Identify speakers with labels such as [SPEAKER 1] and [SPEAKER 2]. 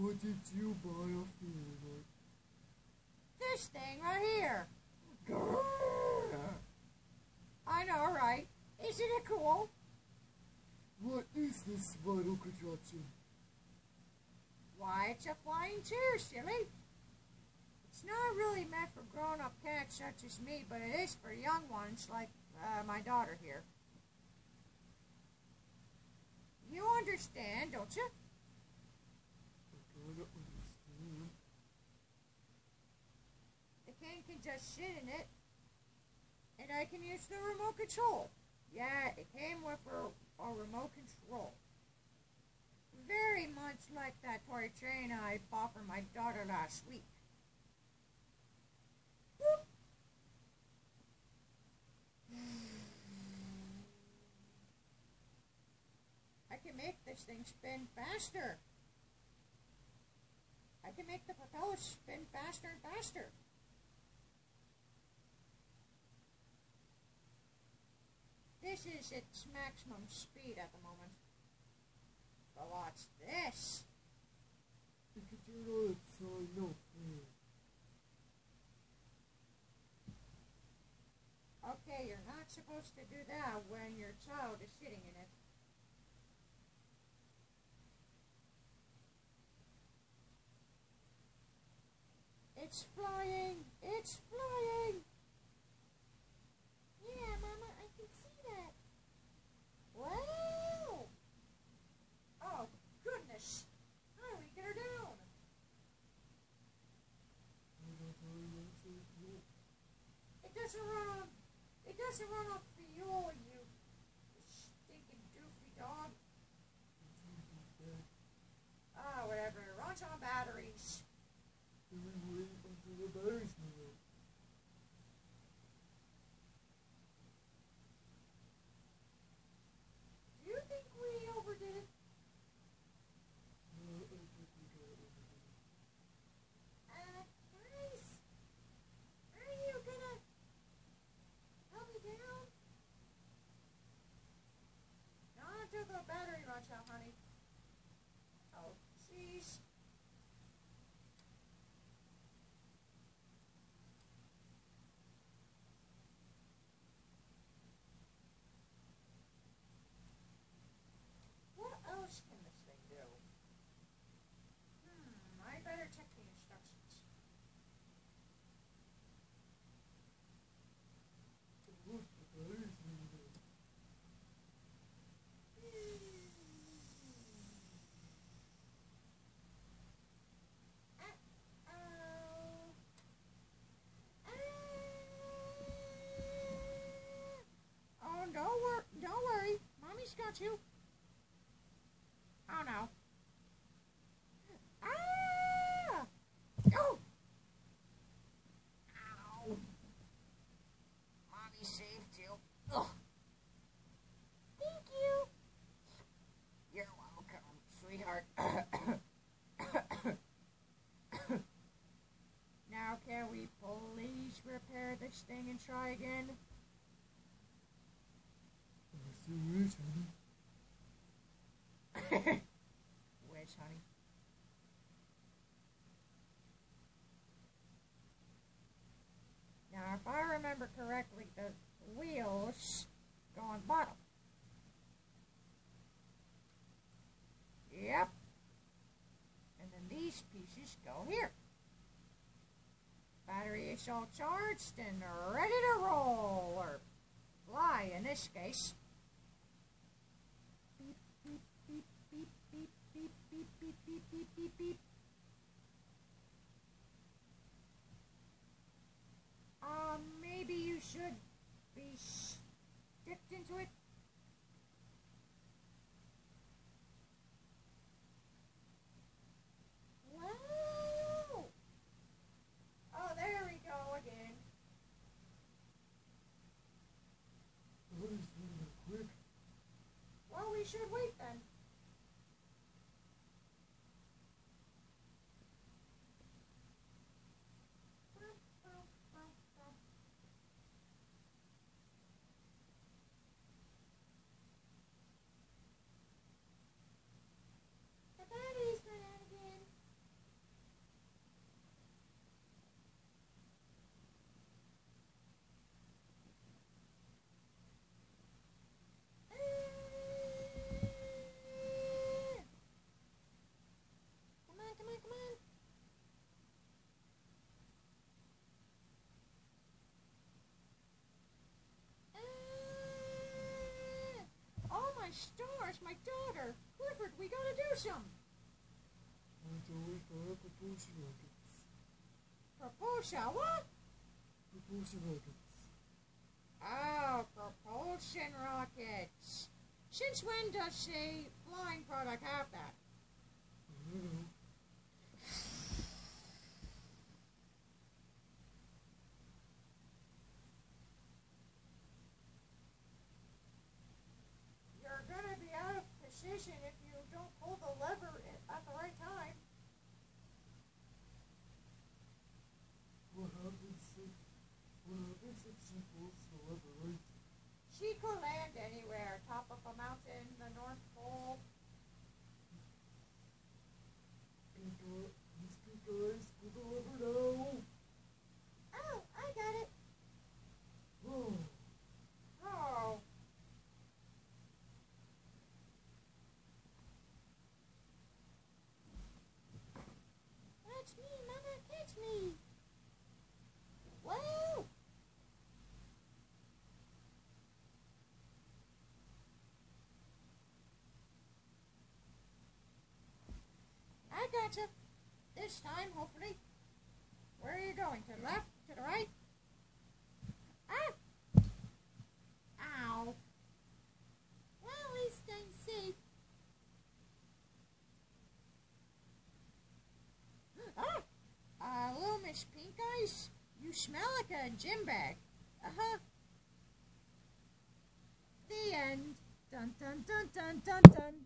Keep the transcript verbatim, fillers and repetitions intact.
[SPEAKER 1] What did you buy off the internet?
[SPEAKER 2] This thing right here.
[SPEAKER 1] Grrr.
[SPEAKER 2] I know, right? Isn't it cool?
[SPEAKER 1] What is this vital contraption?
[SPEAKER 2] Why, it's a flying chair, silly. It's not really meant for grown-up cats such as me, but it is for young ones like uh, my daughter here. You understand, don't you?
[SPEAKER 1] I gotta understand.
[SPEAKER 2] The king can just sit in it, and I can use the remote control. Yeah, it came with a, a remote control. Very much like that toy train I bought for my daughter last week. Boop. I can make this thing spin faster. I can make the propeller spin faster and faster. This is its maximum speed at the moment. But watch this.
[SPEAKER 1] Because you're not so no fair.
[SPEAKER 2] Okay, you're not supposed to do that when your child is sitting in it. It's flying! It's flying! Yeah, Mama, I can see that. Wow! Oh, goodness! How do we get her down? It doesn't run on... It doesn't run off fuel, you stinking doofy dog. Ah, oh, whatever. It runs on batteries.
[SPEAKER 1] Then we wait until the batteries come out.
[SPEAKER 2] Do you think we overdid it?
[SPEAKER 1] No, I think we got overdid it.
[SPEAKER 2] Uh, guys? Are you gonna help me down? Not until the battery runs out, honey. Oh, jeez. What else can this thing do? Hmm, I better check the instructions.
[SPEAKER 1] Look, the batteries moving out.
[SPEAKER 2] Uh-oh. Ah. Oh, don't worry, don't worry. Mommy's got you. Oh, no. Ah! Oh! Ow. Mommy saved you. Ugh. Thank you. You're welcome, sweetheart. Now, can we please repair this thing and try again?
[SPEAKER 1] I still wish, honey.
[SPEAKER 2] Wish, honey. Now, if I remember correctly, the wheels go on bottom. Yep. And then these pieces go here. Battery is all charged and ready to roll, or fly in this case. Beep, beep, beep, beep, beep, beep, beep, beep, beep, beep, beep, beep. Um, maybe you should be sticked into it. Wow! Oh, there we go again.
[SPEAKER 1] The batteries moving out quick.
[SPEAKER 2] Well, we should wait then. The batteries went out again. gosh, my daughter! Clifford, we gotta do something!
[SPEAKER 1] I'm going for propulsion rockets.
[SPEAKER 2] Propulsion, what?
[SPEAKER 1] Propulsion rockets.
[SPEAKER 2] Oh, propulsion rockets. Since when does a flying product have that?
[SPEAKER 1] I don't know.
[SPEAKER 2] You're gonna be out of position if you don't pull the lever at the right time.
[SPEAKER 1] What happens if, what happens if she pulls the lever right?
[SPEAKER 2] She could land anywhere, top of a mountain, the North Pole.
[SPEAKER 1] Pinker, Miss Pinker Ice, pull the lever now.
[SPEAKER 2] Oh, I got it.
[SPEAKER 1] Oh,
[SPEAKER 2] Oh. Catch me, Mama, catch me. Whoa. I gotcha. This time, hopefully. Where are you going? To the left? To the right? Ah! Ow. Well, at least I'm safe. Ah! Uh, little Miss Pink Eyes, you smell like a gym bag. Uh-huh. The end. Dun dun dun dun dun dun.